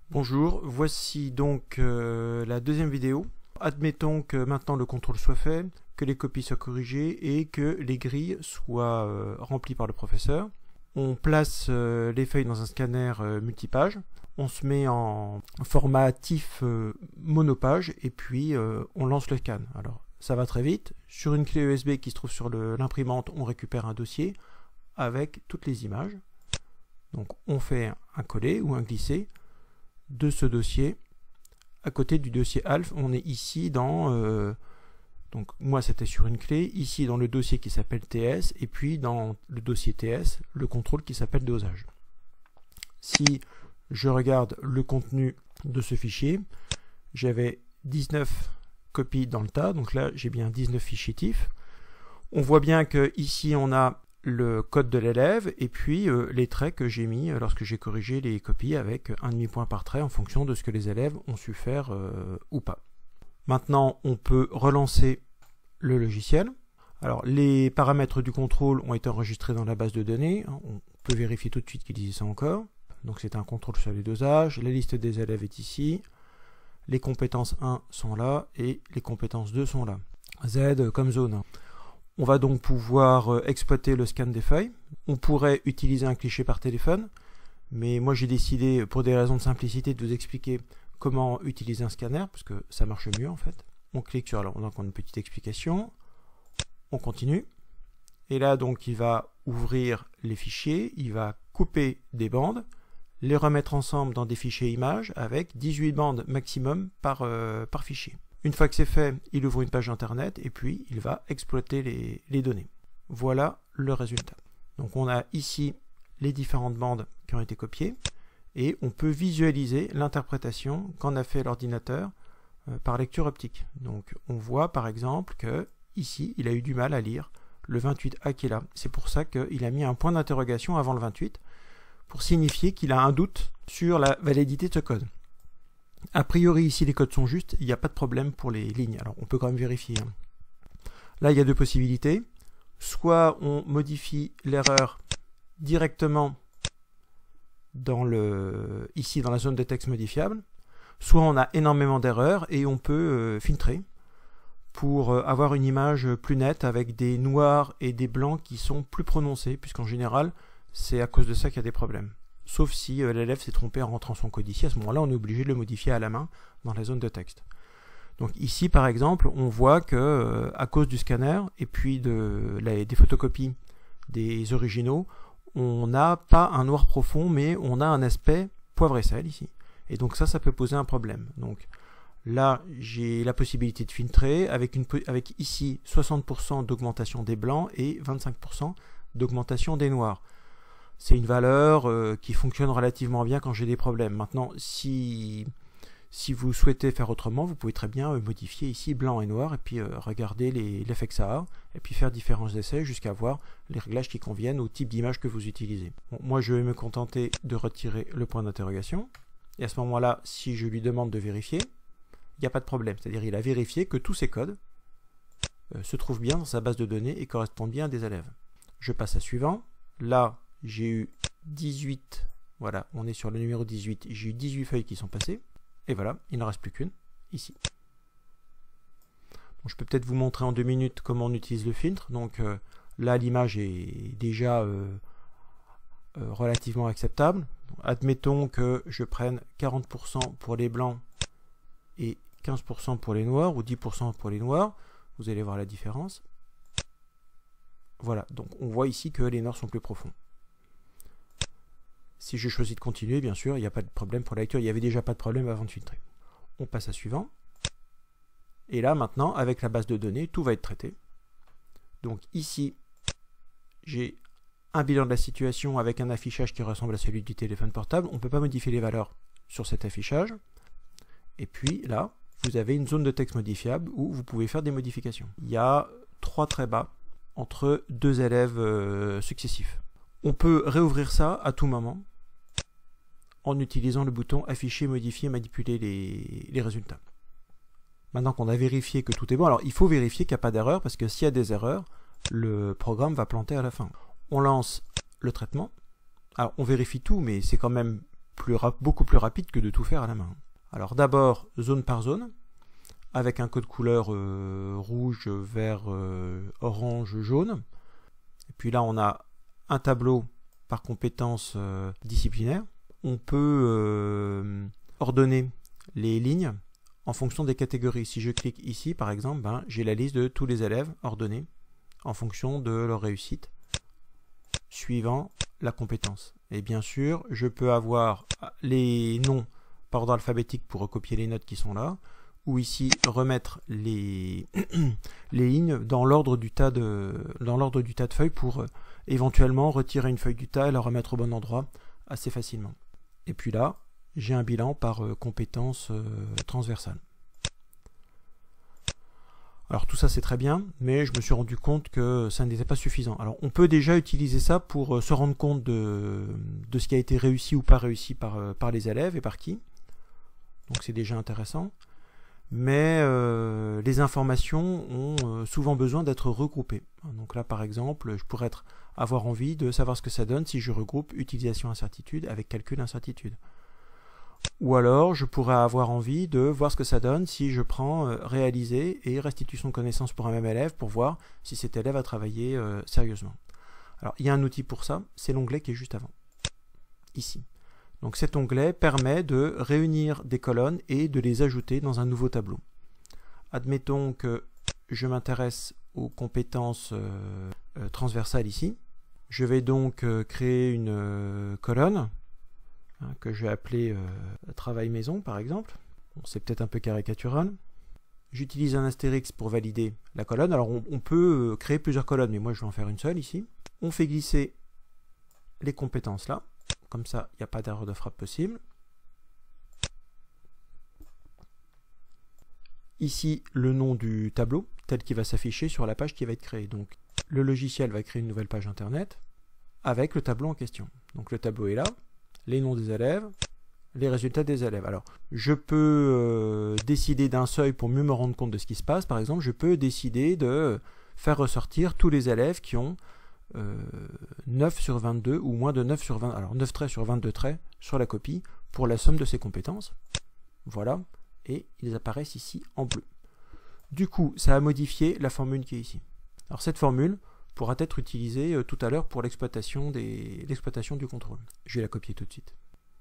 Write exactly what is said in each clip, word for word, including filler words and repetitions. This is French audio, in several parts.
Bonjour, voici donc euh, la deuxième vidéo. Admettons que maintenant le contrôle soit fait, que les copies soient corrigées et que les grilles soient euh, remplies par le professeur. On place euh, les feuilles dans un scanner euh, multipage, on se met en format T I F euh, monopage et puis euh, on lance le scan. Alors ça va très vite. Sur une clé U S B qui se trouve sur l'imprimante, on récupère un dossier avec toutes les images. Donc on fait un coller ou un glisser de ce dossier à côté du dossier Alf. On est ici dans euh, donc moi c'était sur une clé, ici dans le dossier qui s'appelle T S et puis dans le dossier T S le contrôle qui s'appelle dosage. Si je regarde le contenu de ce fichier, j'avais dix-neuf copies dans le tas, donc là j'ai bien dix-neuf fichiers T I F. On voit bien que ici on a le code de l'élève et puis euh, les traits que j'ai mis euh, lorsque j'ai corrigé les copies avec un demi-point par trait en fonction de ce que les élèves ont su faire euh, ou pas. Maintenant, on peut relancer le logiciel. Alors, les paramètres du contrôle ont été enregistrés dans la base de données. On peut vérifier tout de suite qu'ils y sont encore. Donc, c'est un contrôle sur les dosages. La liste des élèves est ici. Les compétences un sont là et les compétences deux sont là. Z comme zone. On va donc pouvoir exploiter le scan des feuilles. On pourrait utiliser un cliché par téléphone, mais moi j'ai décidé, pour des raisons de simplicité, de vous expliquer comment utiliser un scanner, parce que ça marche mieux en fait. On clique sur, alors donc on a une petite explication, on continue, et là donc il va ouvrir les fichiers, il va couper des bandes, les remettre ensemble dans des fichiers images avec dix-huit bandes maximum par, euh, par fichier. Une fois que c'est fait, il ouvre une page internet et puis il va exploiter les, les données. Voilà le résultat. Donc on a ici les différentes bandes qui ont été copiées et on peut visualiser l'interprétation qu'en a fait l'ordinateur euh, par lecture optique. Donc on voit par exemple que ici il a eu du mal à lire le vingt-huit A qui est là. C'est pour ça qu'il a mis un point d'interrogation avant le vingt-huit pour signifier qu'il a un doute sur la validité de ce code. A priori, ici, les codes sont justes, il n'y a pas de problème pour les lignes. Alors, on peut quand même vérifier. Hein. Là, il y a deux possibilités. Soit on modifie l'erreur directement dans le, ici, dans la zone de texte modifiable, soit on a énormément d'erreurs et on peut euh, filtrer pour euh, avoir une image plus nette avec des noirs et des blancs qui sont plus prononcés, puisqu'en général, c'est à cause de ça qu'il y a des problèmes. Sauf si euh, l'élève s'est trompé en rentrant son code ici, à ce moment-là, on est obligé de le modifier à la main dans la zone de texte. Donc ici, par exemple, on voit que euh, à cause du scanner et puis de, la, des photocopies des originaux, on n'a pas un noir profond, mais on a un aspect poivre et sel ici. Et donc ça, ça peut poser un problème. Donc là, j'ai la possibilité de filtrer avec, une, avec ici soixante pour cent d'augmentation des blancs et vingt-cinq pour cent d'augmentation des noirs. C'est une valeur euh, qui fonctionne relativement bien quand j'ai des problèmes. Maintenant, si, si vous souhaitez faire autrement, vous pouvez très bien euh, modifier ici blanc et noir et puis euh, regarder l'effet que ça a et puis faire différents essais jusqu'à voir les réglages qui conviennent au type d'image que vous utilisez. Bon, moi, je vais me contenter de retirer le point d'interrogation et à ce moment-là, si je lui demande de vérifier, il n'y a pas de problème. C'est-à-dire qu'il a vérifié que tous ces codes euh, se trouvent bien dans sa base de données et correspondent bien à des élèves. Je passe à suivant. Là, j'ai eu dix-huit, voilà, on est sur le numéro dix-huit, j'ai eu dix-huit feuilles qui sont passées, et voilà, il n'en reste plus qu'une, ici. Donc, je peux peut-être vous montrer en deux minutes comment on utilise le filtre. Donc euh, là, l'image est déjà euh, euh, relativement acceptable. Donc, admettons que je prenne quarante pour cent pour les blancs et quinze pour cent pour les noirs, ou dix pour cent pour les noirs, vous allez voir la différence. Voilà, donc on voit ici que les noirs sont plus profonds. Si je choisis de continuer, bien sûr, il n'y a pas de problème pour la lecture. Il n'y avait déjà pas de problème avant de filtrer. On passe à suivant. Et là, maintenant, avec la base de données, tout va être traité. Donc ici, j'ai un bilan de la situation avec un affichage qui ressemble à celui du téléphone portable. On ne peut pas modifier les valeurs sur cet affichage. Et puis là, vous avez une zone de texte modifiable où vous pouvez faire des modifications. Il y a trois traits bas entre deux élèves euh, successifs. On peut réouvrir ça à tout moment en utilisant le bouton afficher, modifier, manipuler les, les résultats. Maintenant qu'on a vérifié que tout est bon, alors il faut vérifier qu'il n'y a pas d'erreur parce que s'il y a des erreurs, le programme va planter à la fin. On lance le traitement. Alors on vérifie tout, mais c'est quand même plus beaucoup plus rapide que de tout faire à la main. Alors d'abord, zone par zone, avec un code couleur euh, rouge, vert, euh, orange, jaune. Et puis là, on a un tableau par compétences euh, disciplinaires. On peut euh, ordonner les lignes en fonction des catégories. Si je clique ici, par exemple, ben, j'ai la liste de tous les élèves ordonnés en fonction de leur réussite, suivant la compétence. Et bien sûr, je peux avoir les noms par ordre alphabétique pour recopier les notes qui sont là, ou ici remettre les, les lignes dans l'ordre du tas de dans l'ordre du tas de feuilles pour euh, éventuellement retirer une feuille du tas et la remettre au bon endroit assez facilement. Et puis là, j'ai un bilan par euh, compétences euh, transversales. Alors tout ça c'est très bien, mais je me suis rendu compte que ça n'était pas suffisant. Alors on peut déjà utiliser ça pour euh, se rendre compte de, de ce qui a été réussi ou pas réussi par, euh, par les élèves et par qui. Donc c'est déjà intéressant. Mais euh, les informations ont euh, souvent besoin d'être regroupées. Donc là par exemple, je pourrais être, avoir envie de savoir ce que ça donne si je regroupe utilisation incertitude avec calcul incertitude. Ou alors je pourrais avoir envie de voir ce que ça donne si je prends euh, réaliser et restitution de connaissances pour un même élève pour voir si cet élève a travaillé euh, sérieusement. Alors il y a un outil pour ça, c'est l'onglet qui est juste avant, ici. Donc cet onglet permet de réunir des colonnes et de les ajouter dans un nouveau tableau. Admettons que je m'intéresse aux compétences euh, euh, transversales ici. Je vais donc euh, créer une euh, colonne hein, que je vais appeler euh, travail maison par exemple. Bon, c'est peut-être un peu caricatural. J'utilise un astérix pour valider la colonne. Alors on, on peut euh, créer plusieurs colonnes, mais moi je vais en faire une seule ici. On fait glisser les compétences là. Comme ça, il n'y a pas d'erreur de frappe possible. Ici, le nom du tableau, tel qu'il va s'afficher sur la page qui va être créée. Donc, le logiciel va créer une nouvelle page internet avec le tableau en question. Donc, le tableau est là, les noms des élèves, les résultats des élèves. Alors, je peux euh, décider d'un seuil pour mieux me rendre compte de ce qui se passe. Par exemple, je peux décider de faire ressortir tous les élèves qui ont Euh, neuf sur vingt-deux ou moins de neuf sur vingt, alors neuf traits sur vingt-deux traits sur la copie pour la somme de ces compétences. Voilà, et ils apparaissent ici en bleu. Du coup, ça a modifié la formule qui est ici. Alors cette formule pourra être utilisée euh, tout à l'heure pour l'exploitation des l'exploitation du contrôle. Je vais la copier tout de suite.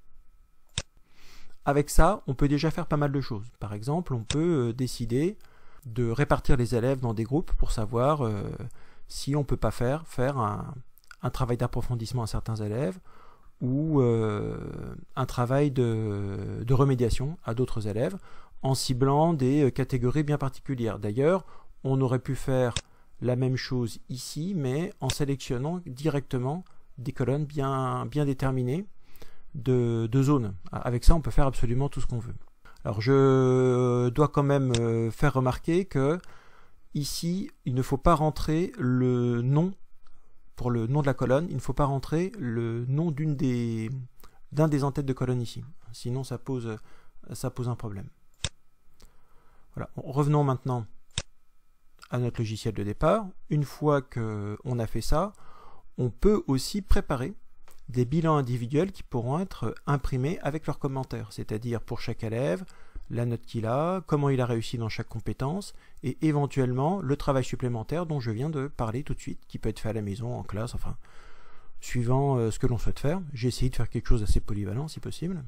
Avec ça, on peut déjà faire pas mal de choses. Par exemple, on peut euh, décider de répartir les élèves dans des groupes pour savoir euh, si on ne peut pas faire, faire un, un travail d'approfondissement à certains élèves ou euh, un travail de, de remédiation à d'autres élèves en ciblant des catégories bien particulières. D'ailleurs, on aurait pu faire la même chose ici, mais en sélectionnant directement des colonnes bien, bien déterminées de, de zones. Avec ça, on peut faire absolument tout ce qu'on veut. Alors, je dois quand même faire remarquer que ici, il ne faut pas rentrer le nom, pour le nom de la colonne, il ne faut pas rentrer le nom d'une des, d'un des en-têtes de colonne ici. Sinon, ça pose, ça pose un problème. Voilà. Revenons maintenant à notre logiciel de départ. Une fois qu'on a fait ça, on peut aussi préparer des bilans individuels qui pourront être imprimés avec leurs commentaires, c'est-à-dire pour chaque élève, la note qu'il a, comment il a réussi dans chaque compétence, et éventuellement le travail supplémentaire dont je viens de parler tout de suite, qui peut être fait à la maison, en classe, enfin, suivant euh, ce que l'on souhaite faire. J'ai essayé de faire quelque chose d'assez polyvalent, si possible.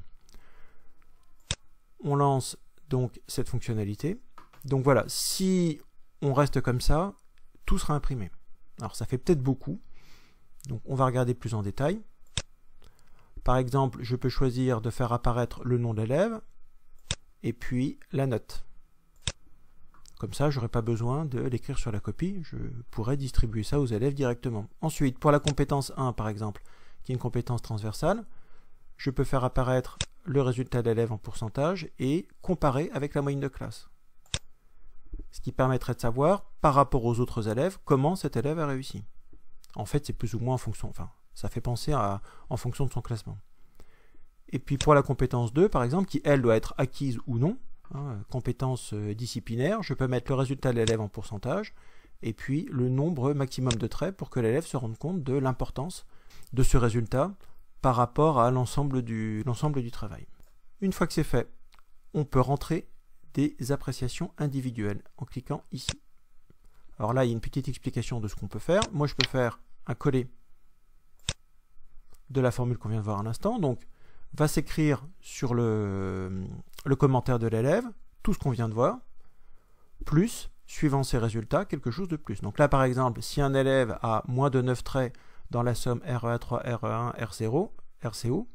On lance donc cette fonctionnalité. Donc voilà, si on reste comme ça, tout sera imprimé. Alors ça fait peut-être beaucoup, donc on va regarder plus en détail. Par exemple, je peux choisir de faire apparaître le nom de l'élève, et puis la note. Comme ça, je n'aurai pas besoin de l'écrire sur la copie, je pourrais distribuer ça aux élèves directement. Ensuite, pour la compétence un, par exemple, qui est une compétence transversale, je peux faire apparaître le résultat de l'élève en pourcentage et comparer avec la moyenne de classe. Ce qui permettrait de savoir, par rapport aux autres élèves, comment cet élève a réussi. En fait, c'est plus ou moins en fonction, enfin, ça fait penser à en fonction de son classement. Et puis pour la compétence deux, par exemple, qui elle doit être acquise ou non, hein, compétence euh, disciplinaire, je peux mettre le résultat de l'élève en pourcentage, et puis le nombre maximum de traits pour que l'élève se rende compte de l'importance de ce résultat par rapport à l'ensemble du, l'ensemble du travail. Une fois que c'est fait, on peut rentrer des appréciations individuelles en cliquant ici. Alors là, il y a une petite explication de ce qu'on peut faire. Moi, je peux faire un coller de la formule qu'on vient de voir à l'instant. Donc, va s'écrire sur le, le commentaire de l'élève tout ce qu'on vient de voir, plus, suivant ses résultats, quelque chose de plus. Donc là, par exemple, si un élève a moins de neuf traits dans la somme R E A trois, R E A un, R zéro, R C O,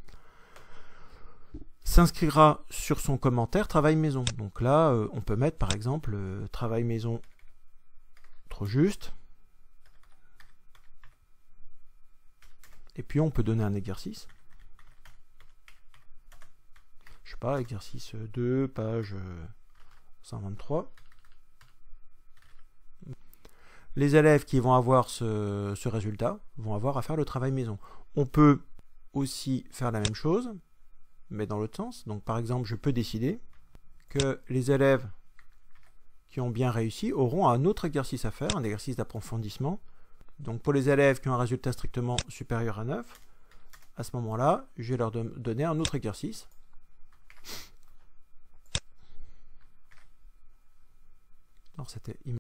s'inscrira sur son commentaire travail maison. Donc là, euh, on peut mettre par exemple euh, travail maison trop juste. Et puis on peut donner un exercice. Je sais pas, exercice deux, page cent vingt-trois. Les élèves qui vont avoir ce, ce résultat vont avoir à faire le travail maison. On peut aussi faire la même chose, mais dans l'autre sens. Donc par exemple, je peux décider que les élèves qui ont bien réussi auront un autre exercice à faire, un exercice d'approfondissement. Donc pour les élèves qui ont un résultat strictement supérieur à neuf, à ce moment-là, je vais leur donner un autre exercice. Alors c'était